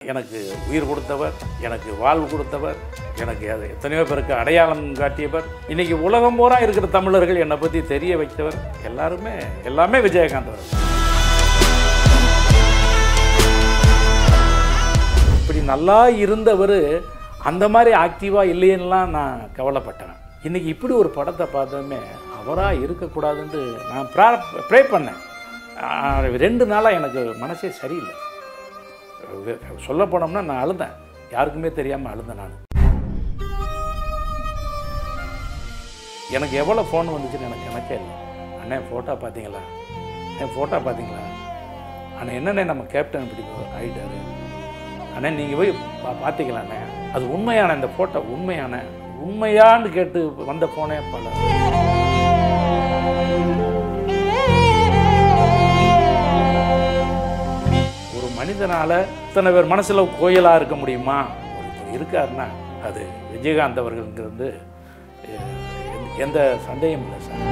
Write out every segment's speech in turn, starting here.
எனக்கு உயிர் கொடுத்தவர், எனக்கு வாழ்வு கொடுத்தவர், எனக்கு அது எத்தனையோ பேருக்கு அடையாளம் காட்டியவர். இன்றைக்கி உலகம் பூரா இருக்கிற தமிழர்கள் என்னை பற்றி தெரிய வைத்தவர் எல்லாமே விஜயகாந்த் அவர். இப்படி நல்லா இருந்தவர் அந்த மாதிரி ஆக்டிவாக இல்லைன்னுலாம் நான் கவலைப்பட்டேன். இன்றைக்கி இப்படி ஒரு படத்தை பார்த்ததுமே அவராக இருக்கக்கூடாதுன்ட்டு நான் ப்ரே பண்ணேன். 2 நாளாக எனக்கு மனசே சரியில்லை. சொல்ல போனோம்னா நான் அழுதேன். யாருக்குமே தெரியாமல் அழுதேன் நான். எனக்கு எவ்வளோ ஃபோன் வந்துச்சுன்னு எனக்கே இல்லை. அண்ணே ஃபோட்டோ பார்த்தீங்களா, ஃபோட்டோ பார்த்தீங்களா, அண்ணே என்னண்ணே நம்ம கேப்டன் இப்படி ஆகிட்டாரு, அண்ணே நீங்கள் போய் பார்த்தீங்களாண்ணே, அது உண்மையான இந்த ஃபோட்டோ உண்மையான்னு கேட்டு வந்த ஃபோனே பல. ஒரு மனிதனால் இத்தனை பேர் மனசில் கோயிலாக இருக்க முடியுமா? ஒருத்தர் இருக்காருன்னா அது விஜயகாந்த் அவர்களுங்கிறது எந்த சந்தேகமும் இல்லை சார்.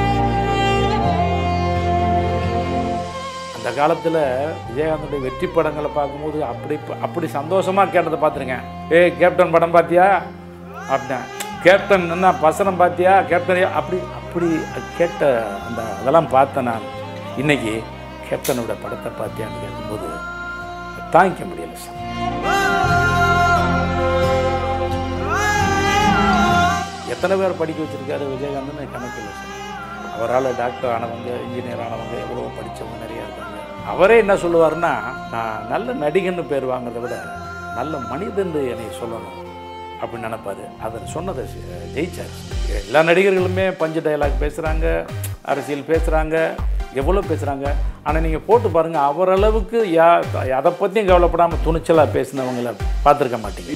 அந்த காலத்தில் விஜயகாந்தோடைய வெற்றி படங்களை பார்க்கும்போது அப்படி சந்தோஷமாக கேட்டதை பார்த்துருக்கேன். கேப்டன் படம் பார்த்தியா அப்படின்னா, கேப்டன் என்ன வசனம் பார்த்தியா, கேப்டன் அப்படி கேட்ட அதெல்லாம் பார்த்தேன் நான். இன்றைக்கி கேப்டனோட படத்தை பார்த்தியான்னு கேட்கும்போது தாங்கிக்க முடியலை சார். எத்தனை பேர் படிக்க வச்சுருக்காரு விஜயகாந்த்னு கணக்கில்லை சார். அவரால் டாக்டர் ஆனவங்க, இன்ஜினியர் ஆனவங்க, எவ்வளோ படித்தவங்க நிறையா இருக்காங்க. அவரே என்ன சொல்லுவார்னா, நான் நல்ல நடிகன்னு பேர் வாங்கிறத விட நல்ல மனிதன் என்னை சொல்லணும் அப்படின்னு நினைப்பார். அதை சொன்னதை ஜெயிச்சார். எல்லா நடிகர்களுமே பஞ்சு டயலாக் பேசுகிறாங்க, அரசியல் பேசுகிறாங்க, எவ்வளோ பேசுகிறாங்க. ஆனால் நீங்கள் போட்டு பாருங்கள், அவரளவுக்கு அதை பற்றியும் கவலைப்படாமல் துணிச்சலாக பேசினவங்களை பார்த்துருக்க மாட்டீங்க.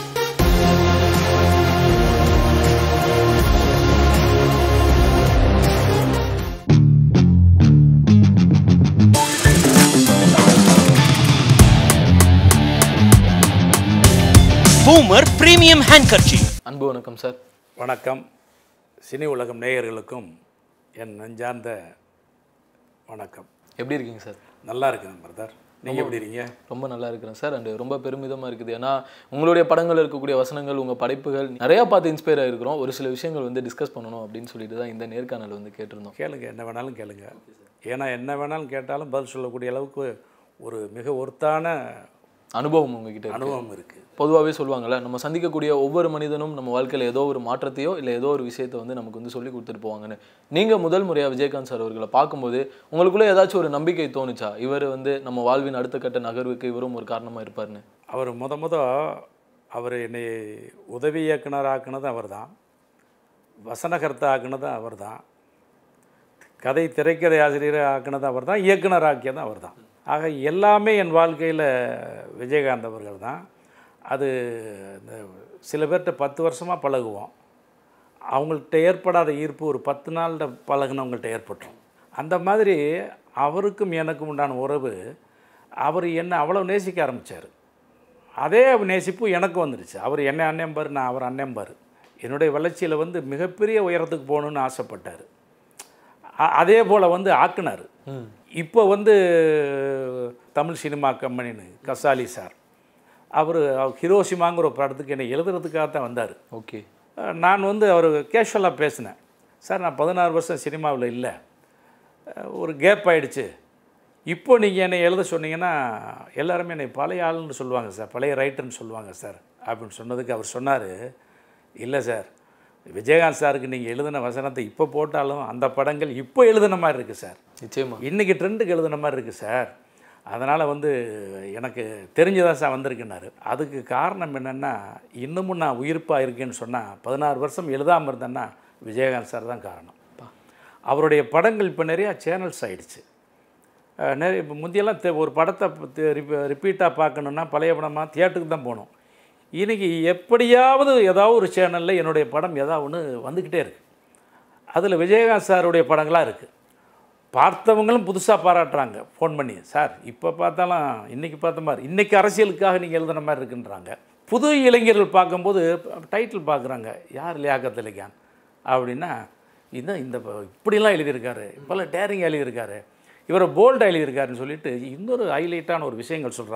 Poomer Premium Handkerchief. அன்பு வணக்கம் சார். வணக்கம். சினி உலகம் நேயர்களுக்கும் என் நெஞ்சார்ந்த வணக்கம். எப்படி இருக்கீங்க சார்? நல்லா இருக்கேன் பிரதர். நீங்கள் எப்படி இருக்கீங்க? ரொம்ப நல்லா இருக்கிறேன் சார். அண்ட் ரொம்ப பெருமிதமாக இருக்குது. ஏன்னா உங்களுடைய படங்கள் இருக்கக்கூடிய வசனங்கள், உங்கள் படைப்புகள் நிறையா பார்த்து இன்ஸ்பயர் ஆகிருக்கிறோம். ஒரு சில விஷயங்கள் வந்து டிஸ்கஸ் பண்ணணும் அப்படின்னு சொல்லிட்டு தான் இந்த நேர்காணல் வந்து கேட்டிருந்தோம். கேளுங்க, என்ன வேணாலும் கேளுங்க. ஏன்னா என்ன வேணாலும் கேட்டாலும் பதில் சொல்லக்கூடிய அளவுக்கு ஒரு மிக ஒருத்தான அனுபவம் உங்ககிட்ட அனுபவம் இருக்குது. பொதுவாகவே சொல்லுவாங்கள்ல, நம்ம சந்திக்கக்கூடிய ஒவ்வொரு மனிதனும் நம்ம வாழ்க்கையில் ஏதோ ஒரு மாற்றத்தையோ இல்லை ஏதோ ஒரு விஷயத்தை வந்து நமக்கு வந்து சொல்லி கொடுத்துட்டு போவாங்கன்னு. நீங்கள் முதல் முறையாக விஜயகாந்த் சார் அவர்களை பார்க்கும்போது உங்களுக்குள்ளே ஏதாச்சும் ஒரு நம்பிக்கை தோணுச்சா, இவர் வந்து நம்ம வாழ்வின் அடுத்த கட்ட நகர்வுக்கு இவரும் ஒரு காரணமாக இருப்பார்னு? அவர் என்னை உதவி இயக்குனர் ஆக்குனது அவர் தான், வசனகர்த்தா ஆக்குனது அவர் தான், திரைக்கதை ஆசிரியரை ஆக்குனது அவர் தான், இயக்குனர் ஆக்கியதும் அவர் தான். ஆக எல்லாமே என் வாழ்க்கையில் விஜயகாந்த் அவர்கள் தான். அது இந்த சில பேர்கிட்ட 10 வருஷமாக பழகுவோம், அவங்கள்ட்ட ஏற்படாத ஈர்ப்பு ஒரு 10 நாளில் பழகுனவங்கள்ட்ட ஏற்பட்டுரும். அந்த மாதிரி அவருக்கும் எனக்கும் உண்டான உறவு, அவர் என்னை அவ்வளோ நேசிக்க ஆரம்பித்தார். அதே நேசிப்பு எனக்கு வந்துடுச்சு. அவர் என்னை அண்ணம்பார், நான் அவர் அண்ணம்பார். என்னுடைய வளர்ச்சியில் வந்து மிகப்பெரிய உயரத்துக்கு போகணுன்னு ஆசைப்பட்டார். அதே போல் வந்து ஆக்குனார். இப்போ வந்து தமிழ் சினிமா கம்பெனின்னு கசாலி சார், அவர் ஹிரோஷிமாங்கிற ஒரு படத்துக்கு என்னை எழுதுறதுக்காக தான் வந்தார். ஓகே. நான் வந்து அவர் கேஷுவலாக பேசினேன். சார் நான் 16 வருஷம் சினிமாவில் இல்லை, ஒரு கேப் ஆகிடுச்சு, இப்போ நீங்கள் என்னை எழுத சொன்னீங்கன்னா எல்லாருமே என்னை பழைய ஆளுன்னு சொல்லுவாங்க சார், பழைய ரைட்டர்னு சொல்லுவாங்க சார் அப்படின்னு சொன்னதுக்கு அவர் சொன்னார், இல்லை சார், விஜயகாந்த் சாருக்கு நீங்கள் எழுதின வசனத்தை இப்போ போட்டாலும் அந்த படங்கள் இப்போ எழுதின மாதிரி இருக்குது சார், நிச்சயமாக இன்றைக்கி ட்ரெண்டுக்கு எழுதின மாதிரி இருக்குது சார், அதனால் வந்து எனக்கு தெரிஞ்சுதான் சார் வந்திருக்குன்னாரு. அதுக்கு காரணம் என்னென்னா, இன்னமும் நான் உயிர்ப்பாக இருக்கேன்னு சொன்னால் 16 வருஷம் எழுதாமல் இருந்தேன்னா விஜயகாந்த் சார் தான் காரணம். அவருடைய படங்கள் இப்போ நிறையா சேனல்ஸ் ஆகிடுச்சு. நிறைய இப்போ முந்தியெல்லாம் ஒரு படத்தை ரிப்பீட்டாக பார்க்கணுன்னா பழைய படமாக தியேட்டருக்கு தான் போகணும். இன்றைக்கி எப்படியாவது ஏதாவது ஒரு சேனலில் என்னுடைய படம் ஏதாவது ஒன்று வந்துக்கிட்டே இருக்குது. அதில் விஜயகாந்த் சாருடைய படங்களாக இருக்குது. பார்த்தவங்களும் புதுசாக பாராட்டுறாங்க, ஃபோன் பண்ணி, சார் இப்போ பார்த்தாலும் இன்றைக்கி பார்த்த மாதிரி, இன்றைக்கி அரசியலுக்காக நீங்கள் எழுதுன மாதிரி இருக்குன்றாங்க. புது இளைஞர்கள் பார்க்கும்போது டைட்டில் பார்க்குறாங்க, யார் லியாக்கத் அலி கான் அப்படின்னா, இந்த இப்படிலாம் எழுதியிருக்காரு, இப்போல்லாம் டேரிங் எழுதியிருக்காரு, இவரை போல்டாக எழுதியிருக்காருன்னு சொல்லிட்டு இன்னொரு ஹைலைட்டான ஒரு விஷயங்கள் சொல்கிறாங்க.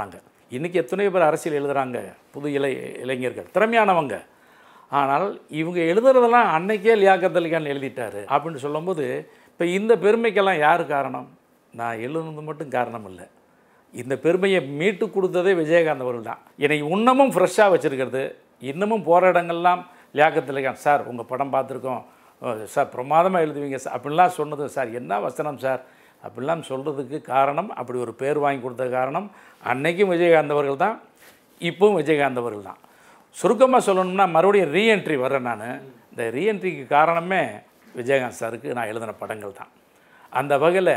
இன்றைக்கி எத்தனையோ பேர் அரசியல் எழுதுகிறாங்க, புது இளைஞர்கள் திறமையானவங்க. ஆனால் இவங்க எழுதுறதெல்லாம் அன்னைக்கே லியாக்கத் அலி கான் எழுதிட்டாரு அப்படின்னு சொல்லும்போது, இப்போ இந்த பெருமைக்கெல்லாம் யார் காரணம்? நான் எழுதுனது மட்டும் காரணம் இல்லை. இந்த பெருமையை மீட்டு கொடுத்ததே விஜயகாந்த் அவர்கள் தான். என்னை இன்னமும் ஃப்ரெஷ்ஷாக வச்சுருக்கிறது, இன்னமும் போகிற இடங்கள்லாம் லியாக்கத் அலி கான் சார் உங்கள் படம் பார்த்துருக்கோம் சார், பிரமாதமாக எழுதுவீங்க சார் அப்படின்லாம் சொன்னது சார், என்ன வசனம் சார் அப்படிலாம் சொல்கிறதுக்கு காரணம், அப்படி ஒரு பேர் வாங்கி கொடுத்த காரணம் அன்னைக்கும் விஜயகாந்த் அவர்கள் தான், இப்போவும் விஜயகாந்த் அவர்கள் தான். சுருக்கமாக சொல்லணும்னா மறுபடியும் ரீஎன்ட்ரி வரேன் நான். இந்த ரீஎன்ட்ரிக்கு காரணமே விஜயகாந்த் சாருக்கு நான் எழுதின படங்கள் தான். அந்த வகையில்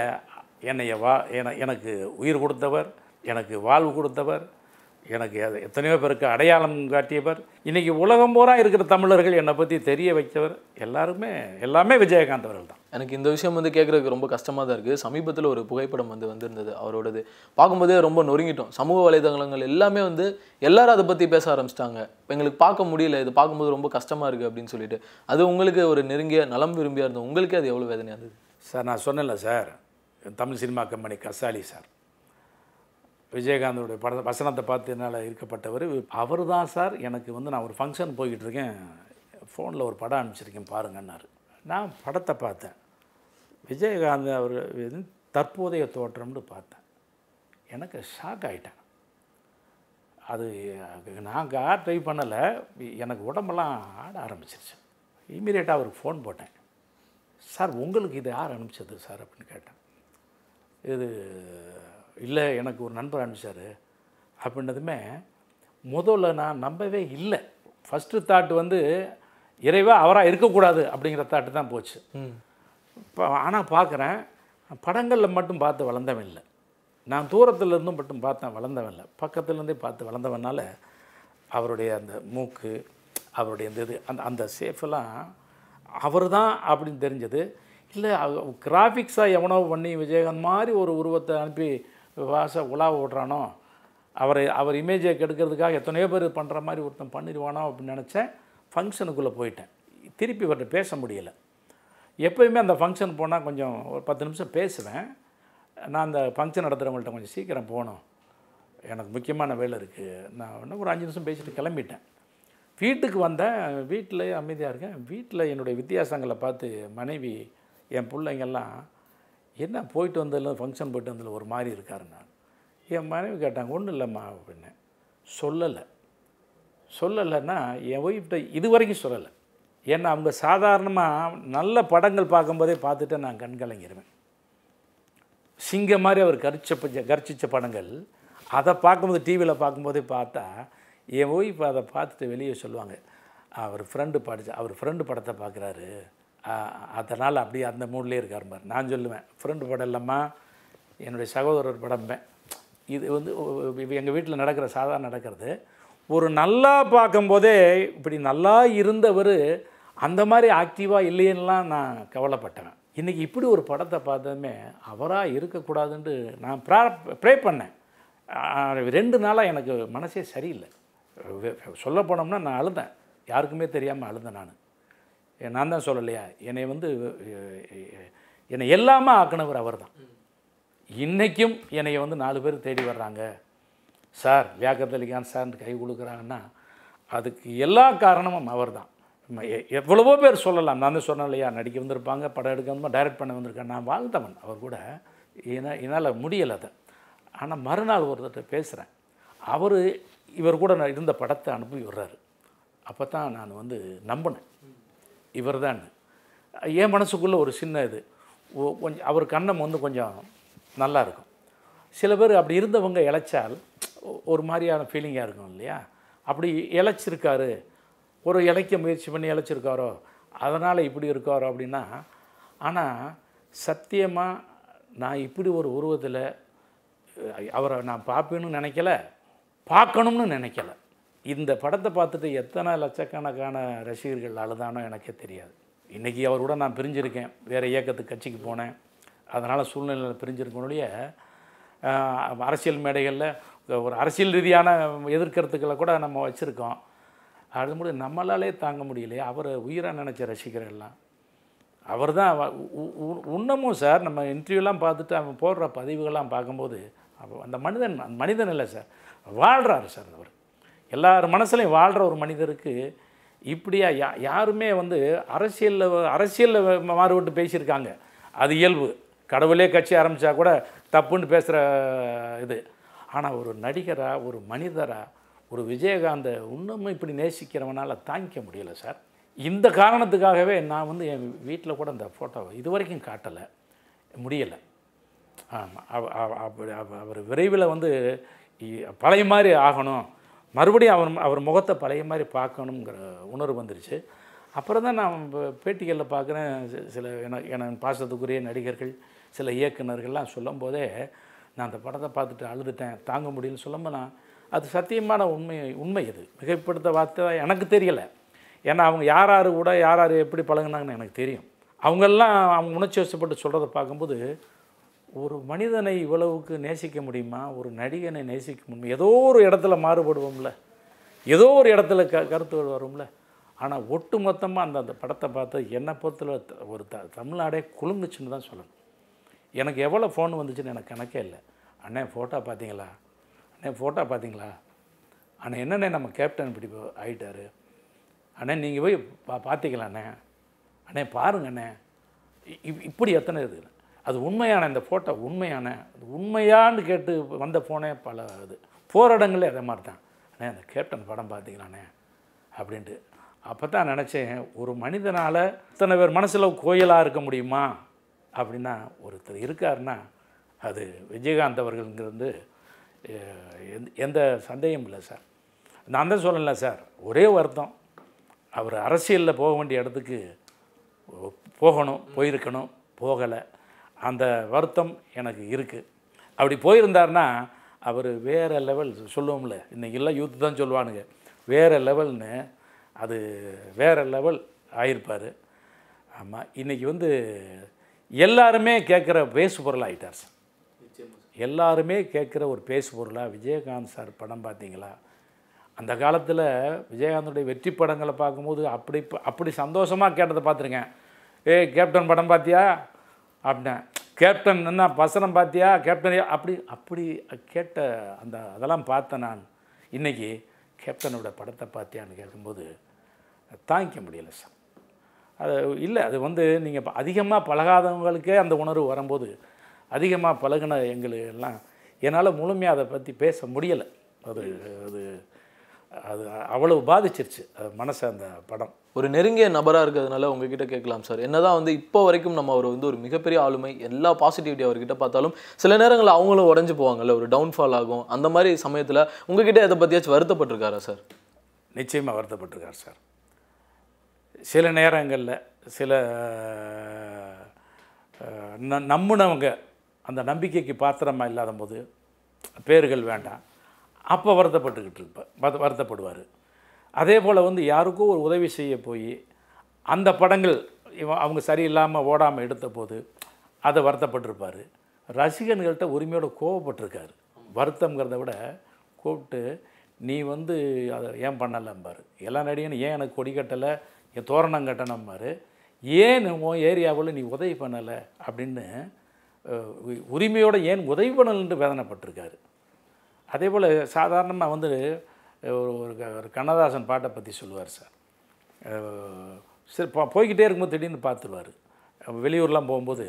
எனக்கு உயிர் கொடுத்தவர், எனக்கு வாழ்வு கொடுத்தவர், எனக்கு எத்தனையோ பேருக்கு அடையாளம் காட்டியவர், இன்றைக்கி உலகம் பூரா இருக்கிற தமிழர்கள் என்னை பற்றி தெரிய வைத்தவர் எல்லாமே விஜயகாந்த் அவர்கள் தான். எனக்கு இந்த விஷயம் வந்து கேட்குறதுக்கு ரொம்ப கஷ்டமாக தான் இருக்குது. சமீபத்தில் ஒரு புகைப்படம் வந்திருந்தது அவரோடது. பார்க்கும்போதே ரொம்ப நொறுங்கிட்டோம். சமூக வலைதளங்கள் எல்லாமே வந்து எல்லாரும் அதை பற்றி பேச ஆரம்பிச்சிட்டாங்க. இப்போ எங்களுக்கு பார்க்க முடியல, இது பார்க்கும்போது ரொம்ப கஷ்டமாக இருக்குது அப்படின்னு சொல்லிட்டு. அது உங்களுக்கு ஒரு நெருங்கிய நலம் விரும்பியாக இருந்தது, உங்களுக்கே அது எவ்வளோ வேதனையாக இருந்தது? சார் நான் சொன்னேன்ல sir, Tamil cinema company Kasali sir விஜயகாந்தோடைய வசனத்தை பார்த்து என்னால் ஈர்க்கப்பட்டவர் அவர் தான் சார். எனக்கு வந்து நான் ஒரு ஃபங்க்ஷன் போய்கிட்டு இருக்கேன், ஃபோனில் ஒரு படம் அனுப்பிச்சிருக்கேன் பாருங்கன்னாரு. நான் படத்தை பார்த்தேன், விஜயகாந்த் அவர் தற்போதைய தோற்றம்னு பார்த்தேன். எனக்கு ஷாக் ஆகிட்டேன். அது நான் ட்ரை பண்ணலை, எனக்கு உடம்பெல்லாம் ஆட ஆரம்பிச்சிருச்சு. இமீடியட்டாக அவருக்கு ஃபோன் போட்டேன், சார் உங்களுக்கு இது யார் அனுப்பிச்சது சார் அப்படின்னு கேட்டேன். இது இல்லை எனக்கு ஒரு நண்பர் அனுப்பிச்சார் அப்படின்னதுமே முதல்ல நான் நம்பவே இல்லை. ஃபஸ்ட்டு தாட் வந்து இறைவா அவராக இருக்கக்கூடாது அப்படிங்கிற தாட்டு தான் போச்சு. இப்போ ஆனால் பார்க்குறேன், படங்களில் மட்டும் பார்த்து வளர்ந்தவன் இல்லை, நான் தூரத்துலேருந்தும் மட்டும் பார்த்தேன் வளர்ந்தவன் இல்லை, பக்கத்துலேருந்தே பார்த்து வளர்ந்தவனால அவருடைய அந்த மூக்கு, அவருடைய இந்த இது அந்த சேஃபெல்லாம் அவர் தான் அப்படின்னு தெரிஞ்சது. இல்லை கிராஃபிக்ஸாக எவனோ பண்ணி விஜயகாந்த் மாதிரி ஒரு உருவத்தை அனுப்பி உலாவ ஓடுறானோ, அவர் இமேஜை கெடுக்கிறதுக்காக எத்தனையோ பேர் பண்ணுற மாதிரி ஒருத்தன் பண்ணிடுவானோ அப்படின்னு நினச்சேன். ஃபங்க்ஷனுக்குள்ளே போயிட்டேன், திருப்பி இவர்கிட்ட பேச முடியலை. எப்போயுமே அந்த ஃபங்க்ஷன் போனால் கொஞ்சம் ஒரு 10 நிமிஷம் பேசுவேன். நான் அந்த ஃபங்க்ஷன் நடத்துகிறவங்கள்ட்ட கொஞ்சம் சீக்கிரம் போகணும், எனக்கு முக்கியமான வேலை இருக்குது, நான் இன்னும் ஒரு 5 நிமிஷம் பேசிட்டு கிளம்பிட்டேன். வீட்டுக்கு வந்தேன், வீட்டில் அமைதியாக இருக்கேன். வீட்டில் என்னுடைய வித்தியாசங்களை பார்த்து மனைவி, என் பிள்ளைங்கள்லாம் என்ன போயிட்டு வந்ததில் ஃபங்க்ஷன் போயிட்டு வந்ததில் ஒரு மாதிரி இருக்காரு. நான் என் மனைவி கேட்டாங்க, ஒன்றும் இல்லைம்மா அப்படின்னு. சொல்லலைன்னா என் ஒய்ஃப்ட்ட இது வரைக்கும் சொல்லலை. ஏன்னா அவங்க சாதாரணமாக நல்ல படங்கள் பார்க்கும்போதே பார்த்துட்டு நான் கண்கலங்கிடுவேன். சிங்கம் மாதிரி அவர் கர்ச்சித்த படங்கள் அதை பார்க்கும்போது டிவியில் பார்க்கும்போதே பார்த்தா என் ஒய்ஃப் அதை பார்த்துட்டு வெளியே சொல்லுவாங்க, அவர் ஃப்ரெண்டு படத்தை பார்க்குறாரு, அதனால் அப்படியே அந்த மூட்லேயே இருக்கார் மாதிரி. நான் சொல்லுவேன், ஃப்ரெண்டு படம் இல்லைம்மா, என்னுடைய சகோதரர் படம்பேன். இது வந்து எங்கள் வீட்டில் சாதாரண நடக்கிறது. ஒரு நல்லா பார்க்கும்போதே இப்படி நல்லா இருந்தவர் அந்த மாதிரி ஆக்டிவாக இல்லையெல்லாம் நான் கவலைப்பட்டேன். இன்றைக்கி இப்படி ஒரு படத்தை பார்த்ததுமே அவராக இருக்கக்கூடாதுன்ட்டு நான் ப்ரே பண்ணேன். 2 நாளாக எனக்கு மனசே சரியில்லை. சொல்ல போனோம்னா நான் அழுதேன், யாருக்குமே தெரியாமல் அழுதேன். நான் தான் சொல்லலையா, என்னை எல்லாமே ஆக்கினவர் அவர் தான். இன்றைக்கும் என்னை 4 பேர் தேடி வர்றாங்க, சார் லியாக்கத் அலி கான் சார்னு கை கொடுக்குறாங்கன்னா அதுக்கு எல்லா காரணமும் அவர் தான். எவ்வளவோ பேர் சொல்லலாம், நான் தான் சொன்னேன் இல்லையா, நடிக்க வந்திருப்பாங்க, படம் எடுக்க வந்து டைரக்ட் பண்ண வந்திருக்கேன், நான் வாழ்ந்தவன் அவர் கூட, என்னால் முடியலை அதை. ஆனால் மறுநாள் ஒருத்தர் பேசுகிறேன், அவர் இவர் கூட நான் இருந்த படத்தை அனுப்பி விடுறாரு. அப்போ தான் நான் நம்பினேன் இவர் தான். என் மனசுக்குள்ளே ஒரு சின்ன இது கொஞ்சம் அவர் கண்ணம் கொஞ்சம் நல்லா இருக்கும். சில பேர் அப்படி இருந்தவங்க இளைச்சால் ஒரு மாதிரியான ஃபீலிங்காக இருக்கும் இல்லையா, அப்படி இளைச்சிருக்காரு, ஒரு இளைக்க முயற்சி பண்ணி இளைச்சிருக்காரோ அதனால் இப்படி இருக்காரோ அப்படின்னா. ஆனால் சத்தியமாக நான் இப்படி ஒரு உருவத்தில் அவரை நான் பார்ப்பேன்னு நினைக்கல, பார்க்கணும்னு நினைக்கல. இந்த படத்தை பார்த்துட்டு எத்தனை லட்சக்கணக்கான ரசிகர்கள் அழுதானோ எனக்கே தெரியாது. இன்றைக்கி அவர் கூட நான் பிரிஞ்சிருக்கேன், வேறு இயக்கத்துக்கு கட்சிக்கு போனேன், அதனால் சூழ்நிலையில் பிரிஞ்சிருக்கனுடைய அரசியல் மேடைகளில் ஒரு அரசியல் ரீதியான எதிர்க்கிறதுக்களை கூட நம்ம வச்சுருக்கோம். அது முடியும் நம்மளாலே தாங்க முடியலையே. அவர் உயிராக நினச்ச ரசிகர்கள்லாம் அவர் தான். இன்னமும் சார் நம்ம இன்டர்வியூலாம் பார்த்துட்டு அவன் போடுற பதிவுகள்லாம் பார்க்கும்போது அந்த மனிதன் இல்லை சார், வாழ்கிறாரு சார் அவர். எல்லார் மனசுலையும் வாழ்கிற ஒரு மனிதருக்கு இப்படியா யாருமே வந்து அரசியலில் மாறுபட்டு பேசியிருக்காங்க. அது இயல்பு. கடவுளே கட்சி ஆரம்பித்தா கூட தப்புன்னு பேசுகிற இது. ஆனால் ஒரு நடிகராக, ஒரு மனிதராக, ஒரு விஜயகாந்தை இன்னமும் இப்படி நேசிக்கிறவனால் தாங்கிக்க முடியலை சார். இந்த காரணத்துக்காகவே நான் வந்து என் வீட்டில் கூட இந்த ஃபோட்டோவை இது வரைக்கும் காட்டலை, முடியலை. ஆமாம், அவர் விரைவில் வந்து பழைய மாதிரி ஆகணும், மறுபடியும் அவர் முகத்தை பழைய மாதிரி பார்க்கணுங்கிற உணர்வு வந்துருச்சு. அப்புறம் தான் நான் பேட்டிகளில் பார்க்குறேன், சில எனக்கு பாசத்துக்குரிய நடிகர்கள், சில இயக்குநர்கள்லாம் சொல்லும் போதே நான் அந்த படத்தை பார்த்துட்டு அழுதுட்டேன், தாங்க முடியலன்னு சொல்லும்போது அது சத்தியமான உண்மை. இது மிகைப்படுத்த வார்த்தை எனக்கு தெரியலை. ஏன்னா அவங்க யார் கூட யார் எப்படி பழகுனாங்கன்னு எனக்கு தெரியும். அவங்கெல்லாம் அவங்க உணர்ச்சி வசப்பட்டு சொல்கிறத பார்க்கும்போது ஒரு மனிதனை இவ்வளவுக்கு நேசிக்க முடியுமா, ஒரு நடிகனை நேசிக்க முடியுமா? ஏதோ ஒரு இடத்துல மாறுபடுவோம்ல, ஏதோ ஒரு இடத்துல கருத்து வரும்ல. ஆனால் ஒட்டு மொத்தமாக அந்த படத்தை பார்த்து என்னை பொறுத்தல ஒரு தமிழ்நாடே குலுங்குச்சுன்னு தான் சொல்லணும். எனக்கு எவ்வளோ ஃபோன் வந்துச்சுன்னு எனக்கு கணக்கே இல்லை. அண்ணே ஃபோட்டோ பார்த்தீங்களா, அண்ணே ஃபோட்டோ பார்த்தீங்களா, அண்ணே என்னண்ணே நம்ம கேப்டன் இப்படி ஆகிட்டார், அண்ணே நீங்கள் போய் பார்த்தீங்களா அண்ணே, அண்ணே பாருங்க அண்ணே, இப்படி எத்தனை இருக்குது. அது உண்மையான இந்த ஃபோட்டோ உண்மையான அது உண்மையான்னு கேட்டு வந்த ஃபோனே பல இது. போகிற இடங்களே அதே மாதிரி தான், அண்ணே அந்த கேப்டன் படம் பார்த்தீங்களாண்ணே அப்படின்ட்டு. அப்போ தான் நினச்சேன், ஒரு மனிதனால் இத்தனை பேர் மனசில் கோயிலாக இருக்க முடியுமா அப்படின்னா ஒருத்தர் இருக்காருன்னா அது விஜயகாந்த் அவர்கள்ங்கிறது எந்த சந்தேகமும் இல்லை சார். நான் தான் சொல்லலை சார், ஒரே வருத்தம், அவர் அரசியலில் போக வேண்டிய இடத்துக்கு போகணும், போயிருக்கணும், போகலை. அந்த வருத்தம் எனக்கு இருக்குது. அப்படி போயிருந்தார்னா அவர் வேறு லெவல் சொல்லுவோம்ல, இன்றைக்கெல்லாம் யூத்து தான் சொல்லுவானுங்க வேறு லெவல்னு, அது வேறு லெவல் ஆகியிருப்பார். ஆமாம், இன்றைக்கி வந்து எல்லாருமே கேட்குற பேசு பொருள் ஆகிட்டார் சார். எல்லாருமே கேட்குற ஒரு பேசு பொருளாக விஜயகாந்த் சார் படம் பார்த்தீங்களா? அந்த காலத்தில் விஜயகாந்தோடைய வெற்றி படங்களை பார்க்கும்போது அப்படி சந்தோஷமாக கேட்டதை பார்த்துருக்கேன். கேப்டன் படம் பார்த்தியா அப்படின்னா, கேப்டன் என்ன வசனம் பார்த்தியா, கேப்டன் அப்படி கேட்ட அதெல்லாம் பார்த்தேன் நான். இன்றைக்கி கேப்டனோட படத்தை பார்த்தியான்னு கேட்கும்போது தாங்கிக்க முடியலை சார். அது இல்லை, அது வந்து நீங்கள் அதிகமாக பழகாதவங்களுக்கே அந்த உணர்வு வரும்போது அதிகமாக பழகின எங்களுக்கெல்லாம் என்னால் முழுமையாக அதை பற்றி பேச முடியலை. அது அது அது அவ்வளவு பாதிச்சிருச்சு அது மனசை அந்த படம். ஒரு நெருங்கிய நபராக இருக்கிறதுனால உங்ககிட்ட கேட்கலாம் சார், என்னதான் வந்து இப்போ வரைக்கும் நம்ம அவர் வந்து ஒரு மிகப்பெரிய ஆளுமை, எல்லா பாசிட்டிவிட்டி அவர்கிட்ட பார்த்தாலும் சில நேரங்களில் அவங்களும் உடஞ்சி போவாங்கல்ல, ஒரு டவுன்ஃபால் ஆகும். அந்த மாதிரி சமயத்தில் உங்ககிட்ட எதை பற்றியாச்சும் வருத்தப்பட்டிருக்காரா சார்? நிச்சயமாக வருத்தப்பட்டிருக்கார் சார். சில நேரங்களில் சில நம்பினவங்க அந்த நம்பிக்கைக்கு பாத்திரமாக இல்லாத போது, பேர்கள் வேண்டாம், அப்போ வருத்தப்படுவார். அதே போல் வந்து யாருக்கும் ஒரு உதவி செய்ய போய் அந்த படங்கள் அவங்க சரியில்லாமல் ஓடாமல் எடுத்த போது அதை வருத்தப்பட்டிருப்பார். ரசிகர்கள்ட்ட உரிமையோடு கோவப்பட்டிருக்காரு. வருத்தங்கிறத விட கூப்பிட்டு நீ வந்து அதை ஏன் பண்ணலம்பார். எல்லா நடிகனும் ஏன் எனக்கு கொடி கட்டலை, என் தோரணம் கட்டணம்பார். ஏன் உன் ஏரியாவில் நீ உதவி பண்ணலை அப்படின்னு உரிமையோடு ஏன் உதவி பண்ணலன்ட்டு வேதனைப்பட்டிருக்காரு. அதே போல் சாதாரணமாக வந்து ஒரு கண்ணதாசன் பாட்டை பற்றி சொல்லுவார் சார். சரி போய்கிட்டே இருக்கும்போது திடீர்னு பார்த்துருவார். வெளியூர்லாம் போகும்போது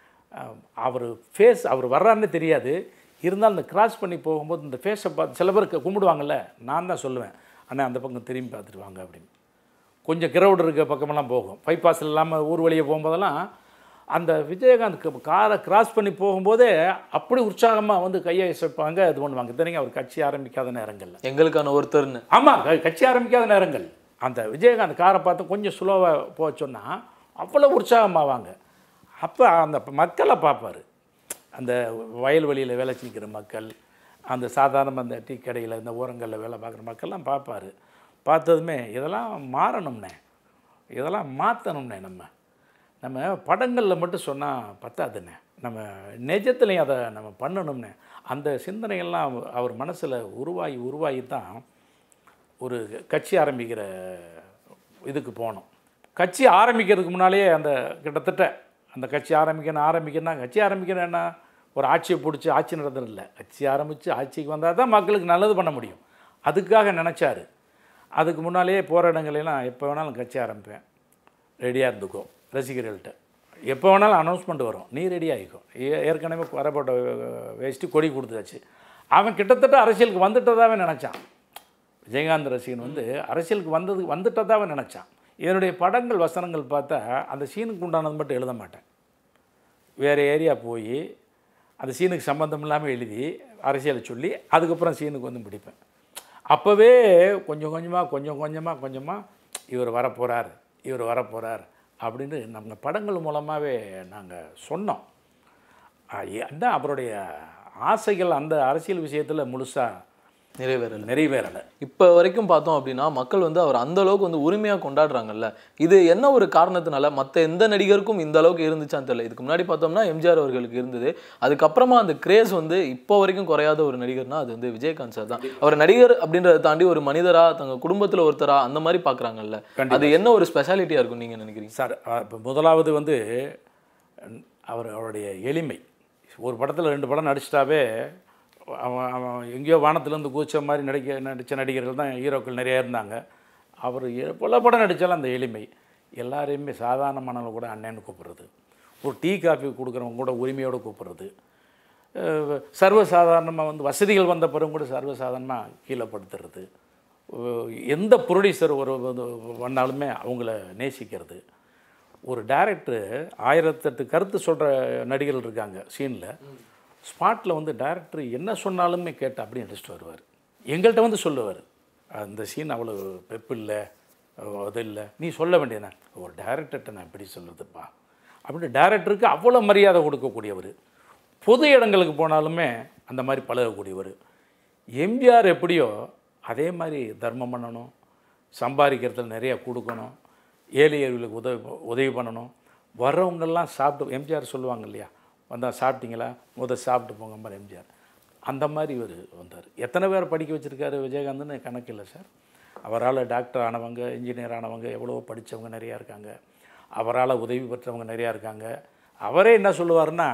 அவர் வர்றாருன்னு தெரியாது, இருந்தாலும் அந்த கிராஸ் பண்ணி போகும்போது இந்த ஃபேஸை பார்த்து சில பேர் கும்பிடுவாங்கள்ல, நான் தான் சொல்லுவேன், அண்ணா அந்த பக்கம் திரும்பி பார்த்துட்டு வாங்க அப்படின்னு. கொஞ்சம் கிரவுடு இருக்க பக்கமெல்லாம் போகும், பைபாஸ் இல்லாமல் ஊர் வழியே போகும்போதெல்லாம் அந்த விஜயகாந்த் காரை கிராஸ் பண்ணி போகும்போதே அப்படி உற்சாகமாக வந்து கையை வைப்பாங்க, இது பண்ணுவாங்க. இத்தனைக்கும் அவர் கட்சி ஆரம்பிக்காத நேரங்கள், எங்களுக்கான ஒருத்தர்னு. ஆமாம், கட்சி ஆரம்பிக்காத நேரங்கள் அந்த விஜயகாந்த் காரை பார்த்து கொஞ்சம் ஸ்லோவாக போக சொன்னால் அவ்வளோ உற்சாகமாவாங்க. அப்போ அந்த மக்களை பார்ப்பார், அந்த வயல்வெளியில் வேலை செய்கிற மக்கள், அந்த சாதாரண அந்த டீ கடையில் இந்த ஓரங்களில் வேலை பார்க்குற மக்கள்லாம் பார்ப்பார். பார்த்ததுமே இதெல்லாம் மாறணும்னே, இதெல்லாம் மாற்றணும்னே, நம்ம படங்களில் மட்டும் சொன்னால் பத்தாதுண்ணே, நம்ம நிஜத்துலையும் அதை நம்ம பண்ணணும்னே. அந்த சிந்தனைகள்லாம் அவர் மனசில் உருவாகி தான் ஒரு கட்சி ஆரம்பிக்கிற இதுக்கு போனோம். கட்சி ஆரம்பிக்கிறதுக்கு முன்னாலேயே அந்த கிட்டத்தட்ட அந்த கட்சி ஆரம்பிக்கணும்னா கட்சி ஆரம்பிக்கணும் என்ன ஒரு ஆட்சியை பிடிச்சி ஆட்சி நடத்துறது இல்லை, கட்சி ஆரம்பித்து ஆட்சிக்கு வந்தால் தான் மக்களுக்கு நல்லது பண்ண முடியும். அதுக்காக நினச்சார். அதுக்கு முன்னாலேயே போகிற இடங்களெல்லாம் எப்போ வேணாலும் கட்சி ஆரம்பிப்பேன், ரெடியாக இருந்துக்கோ, ரசிகர்கள்ட்ட எப்போ வேணாலும் அனௌன்ஸ்மெண்ட் வரும், நீ ரெடி ஆகிக்கோ. ஏற்கனவே வரப்பட்ட வேஷ்டி கொடி கொடுத்தாச்சு. அவன் கிட்டத்தட்ட அரசியலுக்கு வந்துட்டதாகவே நினச்சான். விஜயகாந்த் ரசிகன் வந்து அரசியலுக்கு வந்துட்டதாகவே நினச்சான். என்னுடைய படங்கள் வசனங்கள் பார்த்தா அந்த சீனுக்கு உண்டானது மட்டும் எழுத மாட்டேன், வேறு ஏரியா போய் அந்த சீனுக்கு சம்மந்தம் இல்லாமல் எழுதி அரசியலை சொல்லி அதுக்கப்புறம் சீனுக்கு வந்து பிடிப்பேன். அப்போவே கொஞ்சம் கொஞ்சமாக இவர் வரப்போகிறார் அப்படின்னு நம்ம படங்கள் மூலமாகவே நாங்கள் சொன்னோம். அதான் அவருடைய ஆசைகள் அந்த அரசியல் விஷயத்தில் முழுசாக நிறைவேறலை. இப்போ வரைக்கும் பார்த்தோம் அப்படின்னா மக்கள் வந்து அவர் அந்த அளவுக்கு வந்து உரிமையாக கொண்டாடுறாங்கல்ல. இது என்ன ஒரு காரணத்தினால மற்ற எந்த நடிகருக்கும் இந்த அளவுக்கு இருந்துச்சான்னு தெரியல. இதுக்கு முன்னாடி பார்த்தோம்னா எம்ஜிஆர் அவர்களுக்கு இருந்தது. அதுக்கப்புறமா அந்த கிரேஸ் வந்து இப்போ வரைக்கும் குறையாத ஒரு நடிகர்னா அது வந்து விஜயகாந்த் சார் தான். அவர் நடிகர் அப்படின்றத தாண்டி ஒரு மனிதரா, தங்க குடும்பத்தில் ஒருத்தரா அந்த மாதிரி பார்க்குறாங்கல்ல. அது என்ன ஒரு ஸ்பெஷாலிட்டியாக இருக்கும் நீங்கள் நினைக்கிறீங்க சார்? இப்போ முதலாவது வந்து அவருடைய எளிமை. ஒரு படத்தில் 2 படம் நடிச்சிட்டாவே அவன் எங்கேயோ வானத்துலேருந்து கூச்ச மாதிரி நடித்த நடிகர்கள் தான் ஹீரோக்கள் நிறையா இருந்தாங்க. அவர் பல படம் நடித்தாலும் அந்த எளிமை, எல்லாரையுமே சாதாரணமானவங்க கூட அண்ணன்னு கூப்பிட்றது, ஒரு டீ காஃபி கொடுக்குறவங்க கூட உரிமையோடு கூப்பிட்றது, சர்வசாதாரணமாக வந்து வசதிகள் வந்த பிறகு கூட சர்வசாதாரணமாக கீழே படுத்துறது, எந்த ப்ரொடியூசர் வந்தாலுமே அவங்கள நேசிக்கிறது. ஒரு டைரக்டர் 1008 கருத்து சொல்கிற நடிகர்கள் இருக்காங்க சீனில். ஸ்பாட்டில் வந்து டைரக்டர் என்ன சொன்னாலுமே கேட்டு அப்படியே நடிச்சிட்டு வருவார். எங்கள்கிட்ட வந்து சொல்லுவார், அந்த சீன் அவ்வளோ பெப்பு இல்லை, அது இல்லை, நீ சொல்ல வேண்டியதுனா ஒரு டைரக்டர்கிட்ட நான் எப்படி சொல்லுறதுப்பா அப்படின்னு டைரக்டருக்கு அவ்வளோ மரியாதை கொடுக்கக்கூடியவர். பொது இடங்களுக்கு போனாலுமே அந்த மாதிரி பழகக்கூடியவர். எம்ஜிஆர் எப்படியோ அதே மாதிரி தர்மம் பண்ணணும், சம்பாதிக்கிறதுல நிறையா கொடுக்கணும், ஏழை எளியவர்களுக்கு உதவி பண்ணணும், வர்றவங்கெல்லாம் சாப்பிட்டு, எம்ஜிஆர் சொல்லுவாங்க இல்லையா, வந்தால் சாப்பிட்டீங்களா, சாப்பிட்டு போங்க மாதிரி எம்ஜிஆர் அந்த மாதிரி இவர் வந்தார். எத்தனை பேர் படிக்க வச்சுருக்காரு விஜயகாந்த்னு கணக்கு இல்லை சார். அவரால் டாக்டர் ஆனவங்க, இன்ஜினியர் ஆனவங்க, எவ்வளவோ படித்தவங்க நிறையா இருக்காங்க, அவரால் உதவி பெற்றவங்க நிறையா இருக்காங்க. அவரே என்ன சொல்லுவார்னா,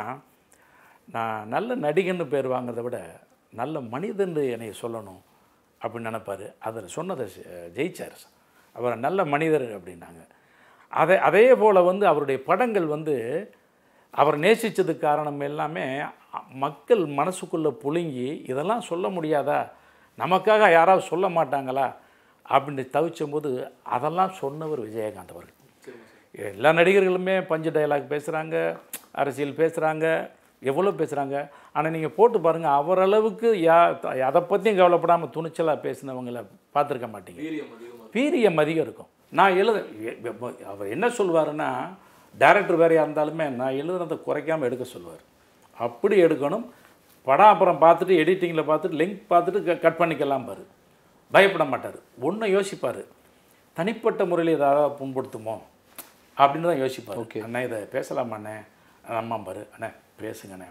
நான் நல்ல நடிகன்னு பேர் வாங்கிறத விட நல்ல மனிதன் என்னை சொல்லணும் அப்படின்னு நினைப்பார். அதில் சொன்னதை ஜெயிச்சார். அவர் நல்ல மனிதர் அப்படின்னாங்க. அதே போல் வந்து அவருடைய படங்கள் வந்து அவர் நேசித்ததுக்கு காரணம் எல்லாமே மக்கள் மனசுக்குள்ளே புழுங்கி, இதெல்லாம் சொல்ல முடியாதா, நமக்காக யாராவது சொல்ல மாட்டாங்களா அப்படின்னு தவிச்சும்போது அதெல்லாம் சொன்னவர் விஜயகாந்த் அவர்கள். எல்லா நடிகர்களுமே பஞ்சு டயலாக் பேசுகிறாங்க, அரசியல் பேசுகிறாங்க, எவ்வளோ பேசுகிறாங்க. ஆனால் நீங்கள் போட்டு பாருங்கள், அவரளவுக்கு அதை பற்றியும் கவலைப்படாமல் துணிச்சலாக பேசினவங்களை பார்த்துருக்க மாட்டீங்க. வீரியம் அதிகம் இருக்கும். நான் அவர் என்ன சொல்லுவாருன்னா, டைரக்டர் வேறையாக இருந்தாலுமே நான் எழுதுனதை குறைக்காமல் எடுக்க சொல்லுவார். அப்படி எடுக்கணும். படம் அப்புறம் பார்த்துட்டு எடிட்டிங்கில் பார்த்துட்டு லிங்க் பார்த்துட்டு கட் பண்ணிக்கலாம் பாரு, பயப்பட மாட்டார். ஒன்றை யோசிப்பார், தனிப்பட்ட முறையில் ஏதாவது புண்படுத்துமோ அப்படின்னு தான் யோசிப்பார். ஓகே அண்ணா இதை பேசலாமாண்ணே, அம்மா பாரு அண்ணே பேசுங்கண்ணே,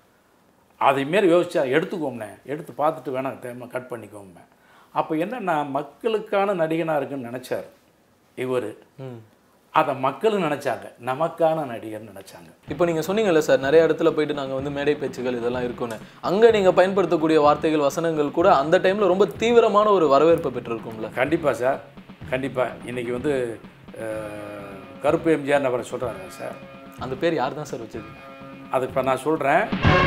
அதேமாரி யோசிச்சா எடுத்துக்கோம்ண்ணே, எடுத்து பார்த்துட்டு வேணாம் கட் பண்ணிக்கோமே. அப்போ என்னென்னா மக்களுக்கான நடிகனாக இருக்குன்னு நினச்சார் இவர். அதை மக்களும் நினச்சாங்க, நமக்கான நடிகர்னு நினச்சாங்க. இப்போ நீங்கள் சொன்னீங்கல்ல சார், நிறைய இடத்துல போயிட்டு நாங்கள் வந்து மேடை பேச்சுகள் இதெல்லாம் இருக்குன்னு, அங்கே நீங்கள் பயன்படுத்தக்கூடிய வார்த்தைகள் வசனங்கள் கூட அந்த டைமில் ரொம்ப தீவிரமான ஒரு வரவேற்பை பெற்றிருக்கும்ல? கண்டிப்பாக சார், கண்டிப்பாக. இன்றைக்கி வந்து கருப்பு எம்ஜிஆர்னு அவரை சொல்கிறாங்க சார். அந்த பேர் யார் தான் சார் வச்சது? அது இப்போ நான் சொல்கிறேன்.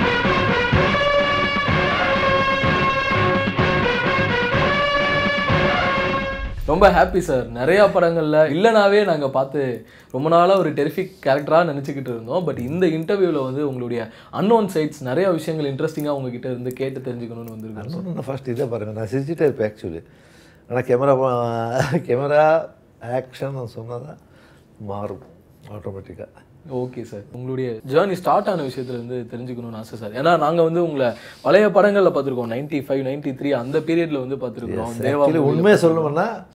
ரொம்ப ஹாப்பி சார். நிறையா படங்களில் இல்லைனாவே நாங்கள் பார்த்து ரொம்ப நாளாக ஒரு டெரிஃபிக் கேரக்டராக நினச்சிக்கிட்டு இருந்தோம். பட் இந்த இன்டர்வியூவில் வந்து உங்களுடைய அன்னோன் சைட்ஸ் நிறையா விஷயங்கள் இன்ட்ரெஸ்டிங்காக உங்ககிட்ட இருந்து கேட்டு தெரிஞ்சுக்கணும்னு வந்துருக்கேன். நான் ஃபஸ்ட் இதை பாருங்கள், நான் சிரிச்சிட்டே இருப்பேன் ஆக்சுவலி. ஆனால் கேமரா ஆக்ஷன் சொன்னால் தான் மாறும் ஆட்டோமேட்டிக்காக. ஓகே சார், உங்களுடைய ஜேர்னி ஸ்டார்ட் ஆன விஷயத்துலேருந்து தெரிஞ்சுக்கணும்னு ஆசை சார். ஏன்னா நாங்கள் வந்து உங்களை பழைய படங்களில் பார்த்துருக்கோம், 95, 93 அந்த பீரியடில் வந்து பார்த்துருக்கோம். உண்மையை சொல்லணும்னா